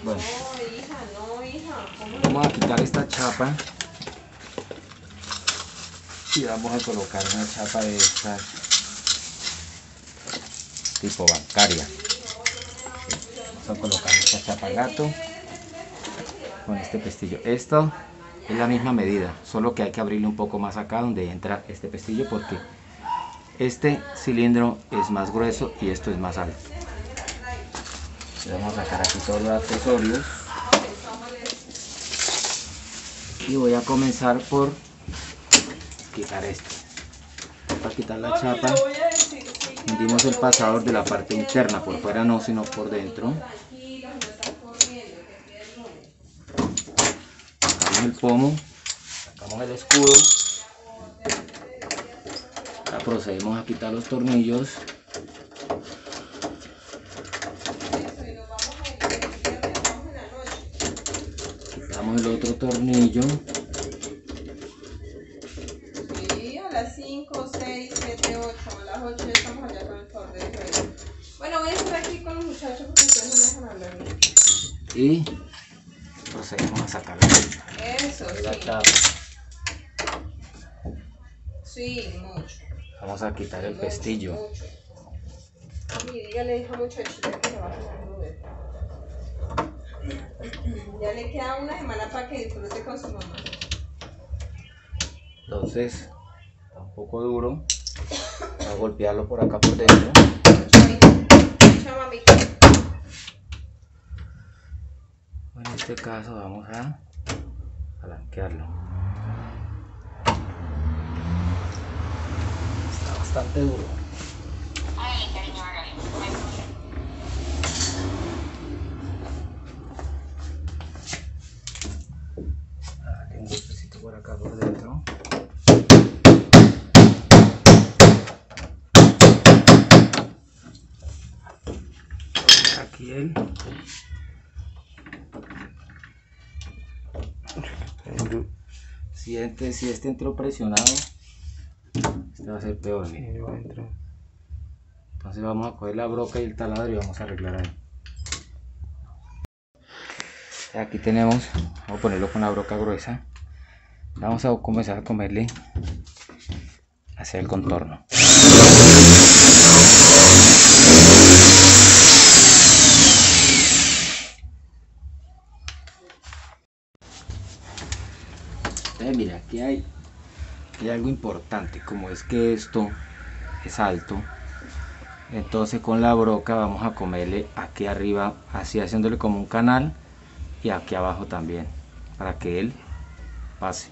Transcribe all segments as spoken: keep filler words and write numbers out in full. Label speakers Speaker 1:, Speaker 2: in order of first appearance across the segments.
Speaker 1: Bueno,
Speaker 2: no, hija, no, hija. ¿Cómo
Speaker 1: vamos a quitar esta chapa y vamos a colocar una chapa de esta tipo bancaria. Vamos a colocar esta chapa gato con este pestillo. Esto es la misma medida, solo que hay que abrirle un poco más acá donde entra este pestillo, porque este cilindro es más grueso y esto es más alto. Vamos a sacar aquí todos los accesorios y voy a comenzar por quitar esto. Para quitar la chapa hundimos el pasador de la parte interna, por fuera no, sino por dentro. Sacamos el pomo, sacamos el escudo. Ahora procedemos a quitar los tornillos. Quitamos el otro tornillo.
Speaker 2: Sí, a las cinco, seis, siete, ocho, a las ocho ya estamos allá con el favor de Dios. Bueno, voy a estar aquí con los muchachos porque ustedes no me dejan hablar bien.
Speaker 1: Y procedemos a sacar la,
Speaker 2: Eso,
Speaker 1: la
Speaker 2: sí.
Speaker 1: chapa.
Speaker 2: Sí, mucho.
Speaker 1: Vamos a quitar el
Speaker 2: Mucho,
Speaker 1: pestillo.
Speaker 2: mucho. Y dígale, hija muchachita, que se va a dejar mover. Ya le queda una semana para que disfrute con su mamá.
Speaker 1: Entonces está un poco duro. Voy a golpearlo por acá por dentro.
Speaker 2: Chao, mamita.
Speaker 1: En este caso vamos a blanquearlo. Está bastante duro. Ah, tengo un golpecito por acá por dentro. Aquí él. Si este, si este entró presionado, este va a ser peor, mire. Entonces vamos a coger la broca y el taladro y vamos a arreglar ahí. Aquí tenemos, vamos a ponerlo con la broca gruesa. Vamos a comenzar a comerle hacia el contorno. Entonces mira, aquí hay, aquí hay algo importante, como es que esto es alto. Entonces con la broca vamos a comerle aquí arriba, así haciéndole como un canal, y aquí abajo también, para que él pase.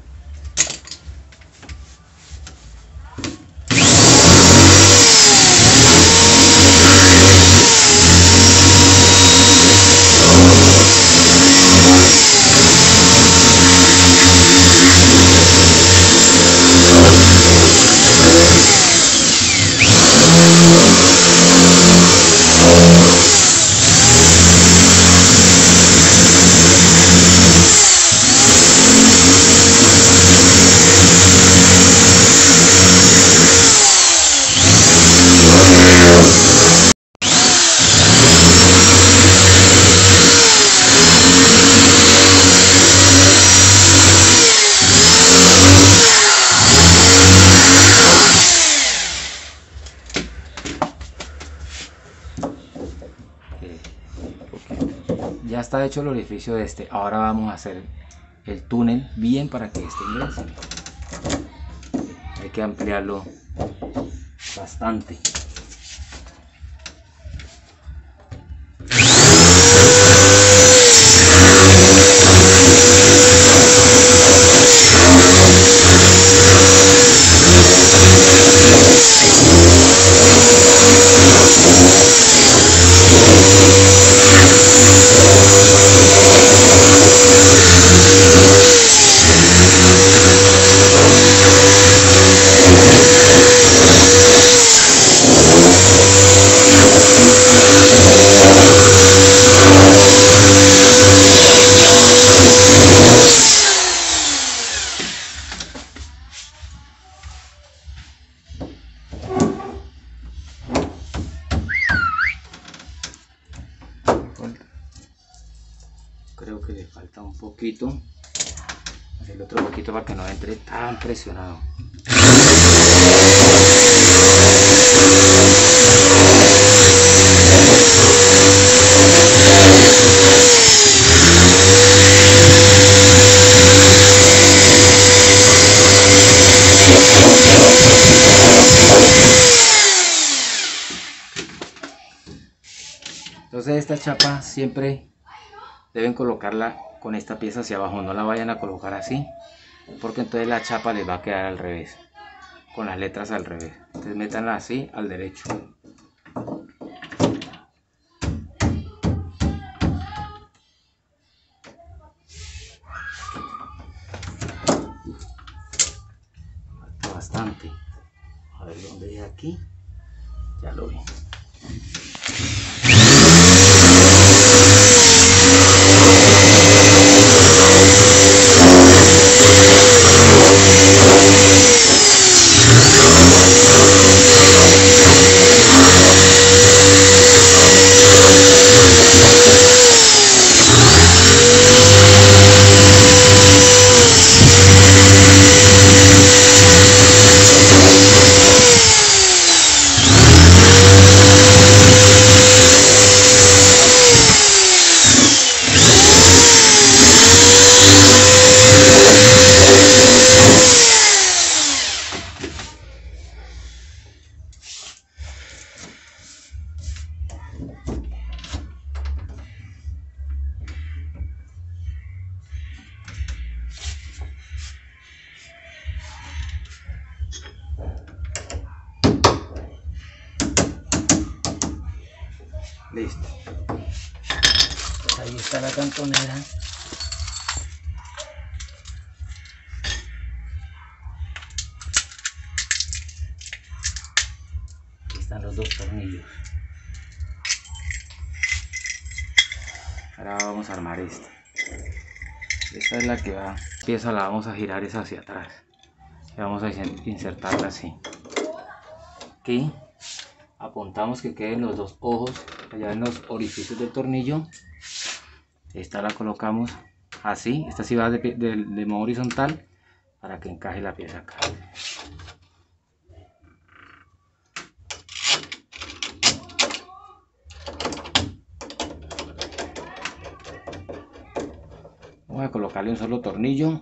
Speaker 1: Ya está hecho el orificio de este. Ahora vamos a hacer el túnel bien para que este ingrese. Hay que ampliarlo bastante. creo que le falta un poquito. Hacerle otro poquito para que no entre tan presionado. Entonces esta chapa siempre deben colocarla con esta pieza hacia abajo, no la vayan a colocar así, porque entonces la chapa les va a quedar al revés, con las letras al revés. Entonces métanla así al derecho. Falta bastante. A ver dónde es aquí. Ya lo vi. Listo. Pues ahí está la cantonera. Aquí están los dos tornillos. Ahora vamos a armar esta. Esta es la que va. La pieza la vamos a girar es hacia atrás. Y vamos a insertarla así. Aquí apuntamos que queden los dos ojos allá en los orificios del tornillo. Esta la colocamos así. Esta sí va de, de, de modo horizontal para que encaje la pieza acá. Vamos a colocarle un solo tornillo.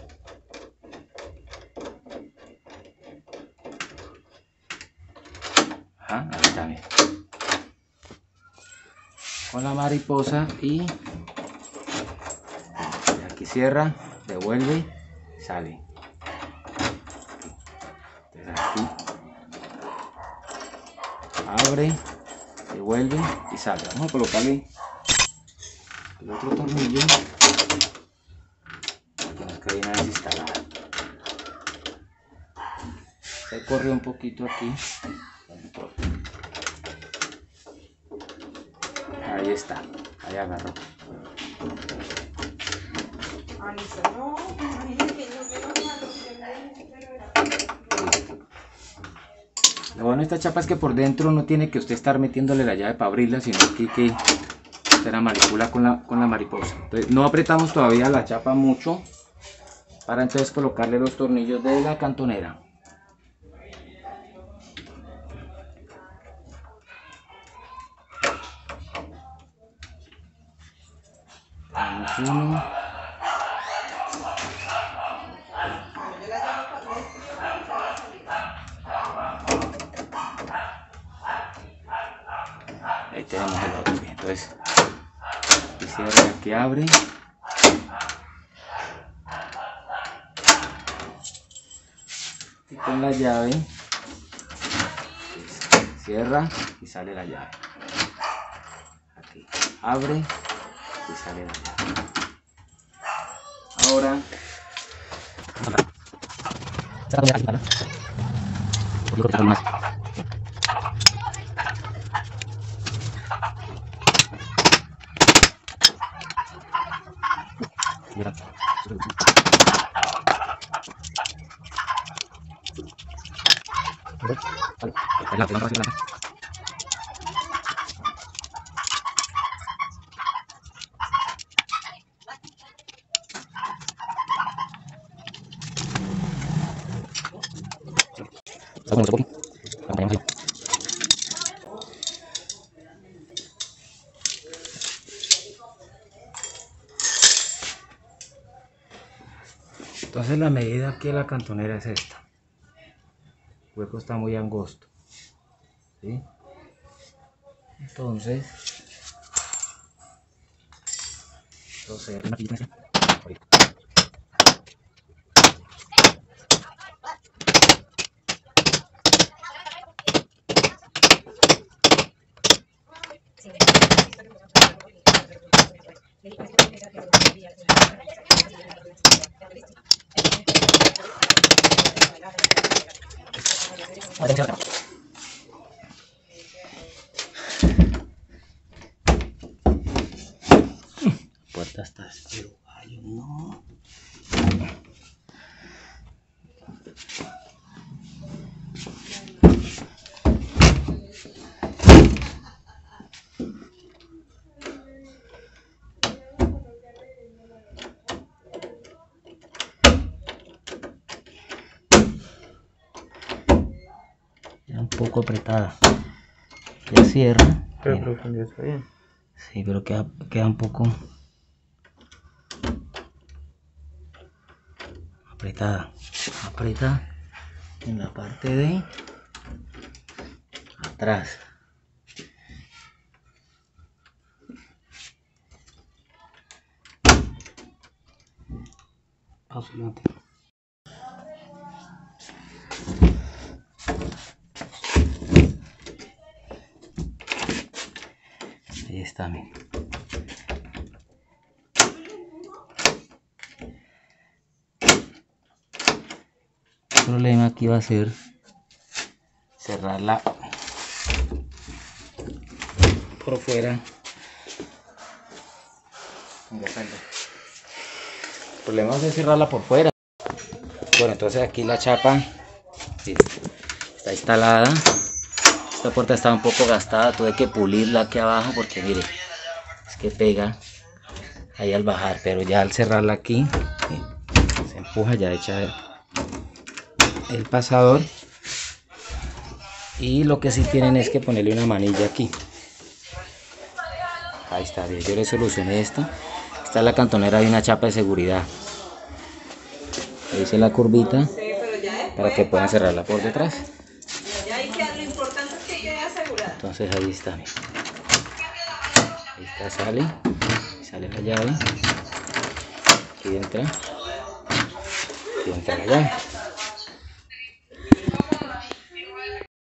Speaker 1: Ajá, ahí está bien. Con la mariposa y aquí cierra, devuelve, sale. Entonces aquí abre, devuelve y sale. Vamos a colocarle el otro tornillo para que nos quede una vez instalada. Se corrió un poquito aquí. Ahí está, ahí agarró. Lo bueno de esta chapa es que por dentro no tiene que usted estar metiéndole la llave para abrirla, sino que, que se la manipula con la, con la mariposa. Entonces no apretamos todavía la chapa mucho para entonces colocarle los tornillos de la cantonera. Uno. Ahí tenemos el otro. Entonces, aquí cierra, aquí abre. Y con la llave, cierra y sale la llave. Aquí abre y sale la llave. Ahora otro poquito. Acompañamos ahí. Entonces la medida aquí de la cantonera es esta. El hueco está muy angosto, ¿sí? Entonces, entonces una pilla. Puerta está, pero ay, no. Ya un poco apretada. Ya cierra.
Speaker 3: Pero la profundidad está bien.
Speaker 1: Sí, pero queda, queda un poco apretada. Aprieta en la parte de atrás. Pausa. Ahí está, miren. El problema aquí va a ser cerrarla por fuera. El problema es cerrarla por fuera. Bueno, entonces aquí la chapa sí, está instalada. Esta puerta está un poco gastada, tuve que pulirla aquí abajo porque mire, es que pega ahí al bajar, pero ya al cerrarla aquí sí, se empuja, ya echa el, el pasador. Y lo que sí tienen es que ponerle una manilla aquí. Ahí está, bien, yo le solucioné esto. Esta es la cantonera de una chapa de seguridad. Le hice la curvita para que puedan cerrarla por detrás. Entonces ahí está, mira. Ahí está, sale, sale la llave, aquí entra, aquí entra la llave.